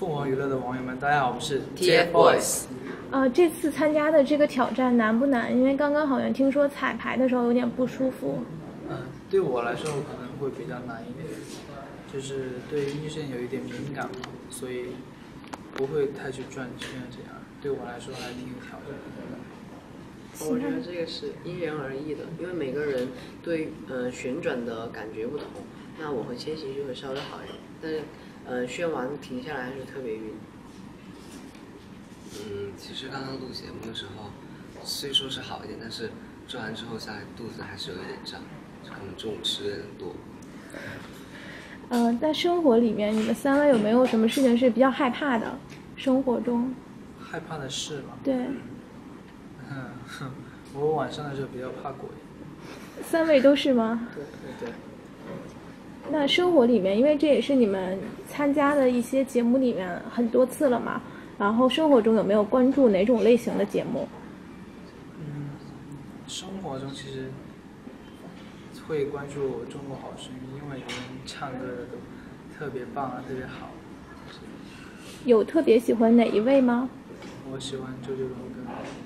凤凰娱乐的网友们，大家好，我们是 TFBOYS。 这次参加的这个挑战难不难？因为刚刚好像听说彩排的时候有点不舒服。 对我来说可能会比较难一点，就是对音线有一点敏感嘛，所以不会太去转圈这样。对我来说还挺有挑战的。 我觉得这个是因人而异的，因为每个人对旋转的感觉不同。那我和千玺就会稍微好一点，但是旋完停下来还是特别晕。 其实刚刚录节目的时候，虽说是好一点，但是转完之后下来肚子还是有一点胀，可能中午吃的有点多。 在生活里面，你们三位有没有什么事情是比较害怕的？生活中害怕的事吗？ 对。 我晚上的时候比较怕鬼。 三位都是吗？ 对。 那生活里面，因为这也是你们参加的一些节目里面很多次了嘛，然后生活中有没有关注哪种类型的节目？ 生活中其实会关注《中国好声音》，因为他们唱歌的都特别棒啊，特别好。 有特别喜欢哪一位吗？ 我喜欢周杰伦跟。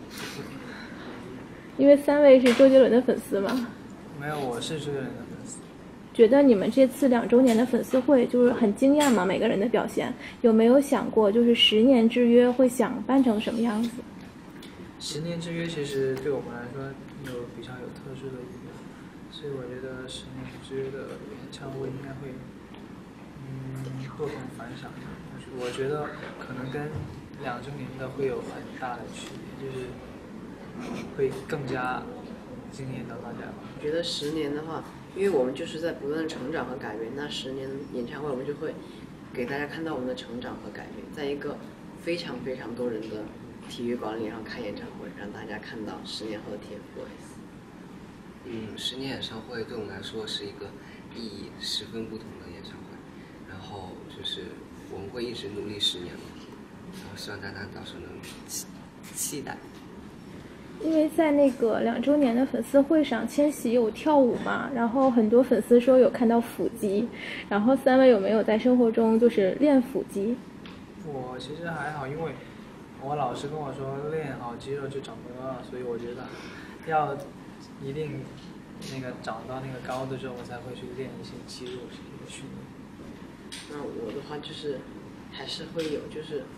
因为三位是周杰伦的粉丝吗？ 没有，我是周杰伦的粉丝。 觉得你们这次2周年的粉丝会就是很惊艳嘛，每个人的表现，有没有想过就是10年之约会想办成什么样子 ？10年之约其实对我们来说比较有特殊的意义，所以我觉得10年之约的演唱会应该会不同凡响。我觉得可能跟2周年的会有很大的区别，就是会更加惊艳到大家吧。 我觉得10年的话，因为我们就是在不断的成长和改变，那10年演唱会我们就会给大家看到我们的成长和改变，在一个非常非常多人的体育馆里，然后开演唱会，让大家看到10年后的 TFBOYS。 10年演唱会对我们来说是一个意义十分不同的演唱会，然后就是我们会一直努力10年嘛，然后希望大家到时候能期待。 因为在那个2周年的粉丝会上，千玺有跳舞嘛，然后很多粉丝说有看到腹肌，然后三位有没有在生活中就是练腹肌？ 我其实还好，因为我老师跟我说练好肌肉就长高了，所以我觉得要一定长到那个高度之后，我才会去练一些肌肉训练。 那我的话就是还是会有，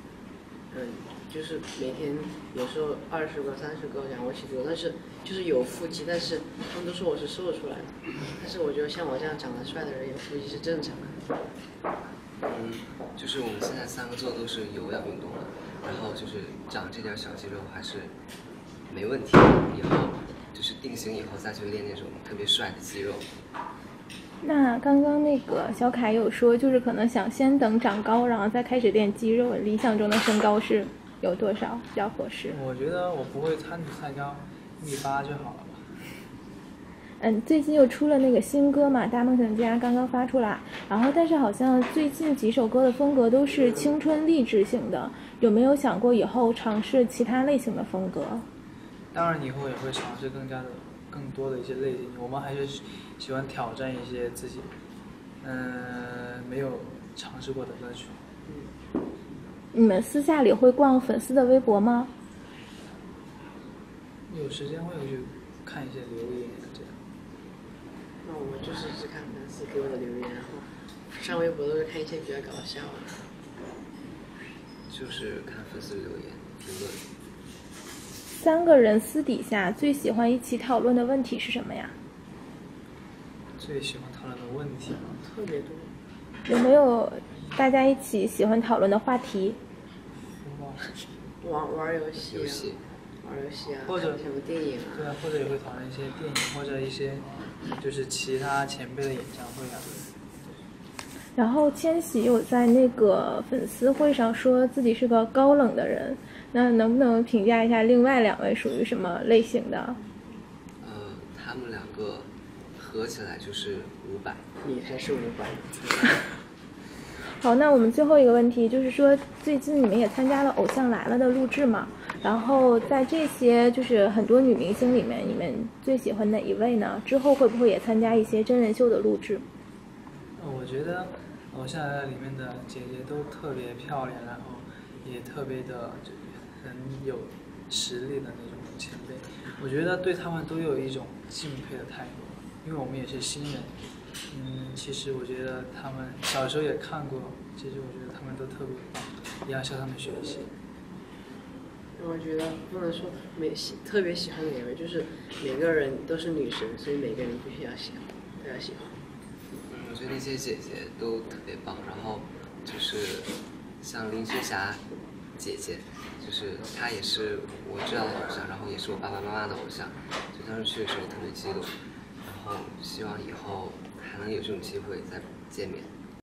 就是每天有时候20个、30个这样我一起做，但是就是有腹肌，但是他们都说我是瘦出来的，但是我觉得像我这样长得帅的人有腹肌是正常的。 就是我们现在3个做的都是有氧运动的，然后就是长这点小肌肉还是没问题的，以后就是定型以后再去练那种特别帅的肌肉。 那刚刚那个小凯有说，就是可能想先等长高，然后再开始练肌肉。理想中的身高是有多少比较合适？ 我觉得我不会太高，1.8米就好了吧。 最近又出了那个新歌嘛，《大梦想家》刚刚发出来，然后但是好像最近几首歌的风格都是青春励志型的，有没有想过以后尝试其他类型的风格？ 当然以后也会尝试更多的一些类型，我们还是喜欢挑战一些自己没有尝试过的歌曲。 你们私下里会逛粉丝的微博吗？ 有时间会去看一些留言这样。 那我们就是只看粉丝给我的留言，然后上微博都是看一些比较搞笑的。 就是看粉丝留言评论。 3个人私底下最喜欢一起讨论的问题是什么呀？ 最喜欢讨论的问题特别多。 有没有大家一起喜欢讨论的话题？ 玩游戏啊， 或者什么电影啊？ 对啊，或者也会讨论一些电影，或者一些就是其他前辈的演唱会啊。 然后千玺有在那个粉丝会上说自己是个高冷的人，那能不能评价一下另外2位属于什么类型的？ 他们2个合起来就是500， 你才是500。 好，那我们最后一个问题就是说，最近你们也参加了《偶像来了》的录制嘛？然后在这些就是很多女明星里面，你们最喜欢哪一位呢？之后会不会也参加一些真人秀的录制？ 我觉得偶像来了里面的姐姐都特别漂亮，然后也特别的很有实力的那种前辈，我觉得对他们都有一种敬佩的态度，因为我们也是新人。其实我觉得他们小时候也看过，其实我觉得他们都特别棒，也要向他们学习。 我觉得不能说特别喜欢哪位，就是每个人都是女神，所以每个人必须要喜欢，都要喜欢。 我觉得那些姐姐都特别棒，然后就是像林青霞姐姐，就是她也是我知道的偶像，然后也是我爸爸妈妈的偶像，就当时去的时候特别激动，然后希望以后还能有这种机会再见面。